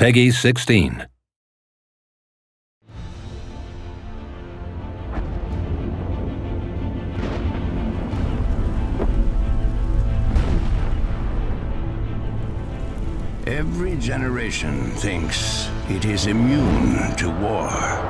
Peggy 16. Every generation thinks it is immune to war.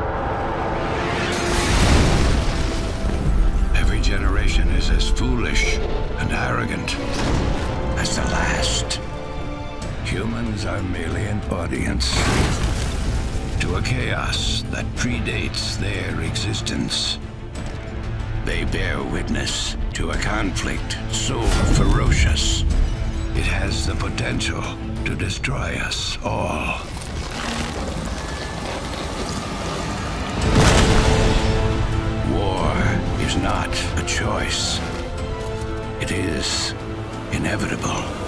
Every generation is as foolish and arrogant as the last. Humans are merely an audience to a chaos that predates their existence. They bear witness to a conflict so ferocious, it has the potential to destroy us all. War is not a choice. It is inevitable.